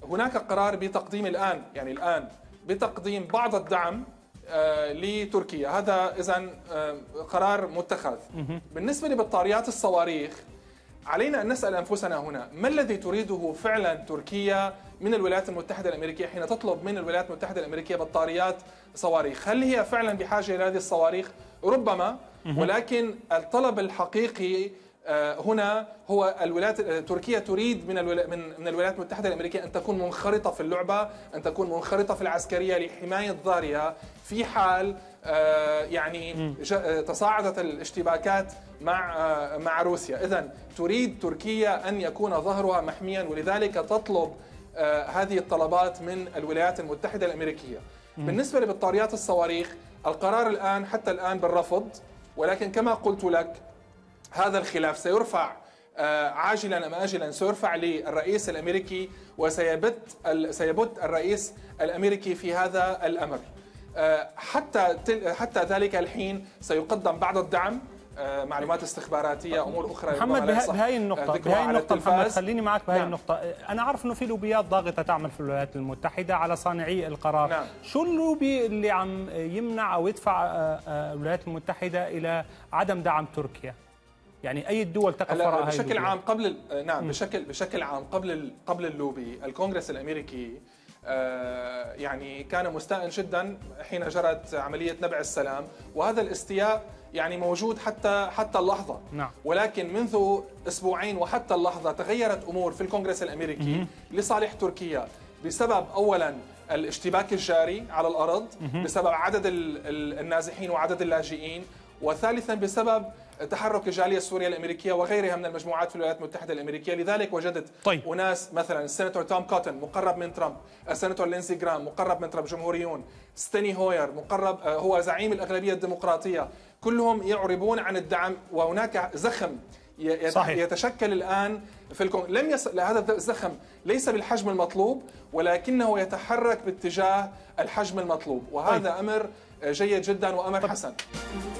هناك قرار بتقديم الآن بتقديم بعض الدعم لتركيا، هذا إذن قرار متخذ. بالنسبة لبطاريات الصواريخ علينا أن نسأل أنفسنا هنا، ما الذي تريده فعلا تركيا من الولايات المتحدة الأمريكية حين تطلب من الولايات المتحدة الأمريكية بطاريات صواريخ؟ هل هي فعلا بحاجة إلى هذه الصواريخ؟ ربما، ولكن الطلب الحقيقي هنا هو تركيا تريد من الولايات المتحدة الأمريكية أن تكون منخرطة في اللعبة، أن تكون منخرطة في العسكرية لحماية ظهرها في حال يعني تصاعدت الاشتباكات مع روسيا. إذن تريد تركيا أن يكون ظهرها محميا، ولذلك تطلب هذه الطلبات من الولايات المتحدة الأمريكية. بالنسبة لبطاريات الصواريخ القرار حتى الآن بالرفض، ولكن كما قلت لك هذا الخلاف سيرفع عاجلا أم آجلا، سيرفع للرئيس الأمريكي وسيبت الرئيس الأمريكي في هذا الأمر. حتى ذلك الحين سيقدم بعض الدعم، معلومات استخباراتيه، امور اخرى. محمد بهاي النقطه محمد خليني معك بهاي النقطه. انا عارف انه في لوبيات ضاغطه تعمل في الولايات المتحده على صانعي القرار. نعم. شو اللوبي اللي عم يمنع او يدفع الولايات المتحده الى عدم دعم تركيا؟ يعني اي الدول تقف وراء هاي بشكل عام بشكل عام قبل اللوبي الكونغرس الامريكي يعني كان مستاء جدا حين جرت عمليه نبع السلام، وهذا الاستياء يعني موجود حتى اللحظه. نعم. ولكن منذ اسبوعين وحتى اللحظه تغيرت امور في الكونغرس الامريكي لصالح تركيا، بسبب اولا الاشتباك الجاري على الارض، بسبب عدد النازحين وعدد اللاجئين، وثالثا بسبب تحرك الجالية السورية الأمريكية وغيرها من المجموعات في الولايات المتحدة الأمريكية. لذلك وجدت أناس مثلا السيناتور توم كوتن مقرب من ترامب، السيناتور لينسي جرام مقرب من ترامب، جمهوريون، ستيني هوير مقرب هو زعيم الأغلبية الديمقراطية، كلهم يعربون عن الدعم. وهناك زخم يتشكل الآن في لم يصل هذا الزخم ليس بالحجم المطلوب، ولكنه يتحرك باتجاه الحجم المطلوب، وهذا أمر جيد جدا وأمر حسن.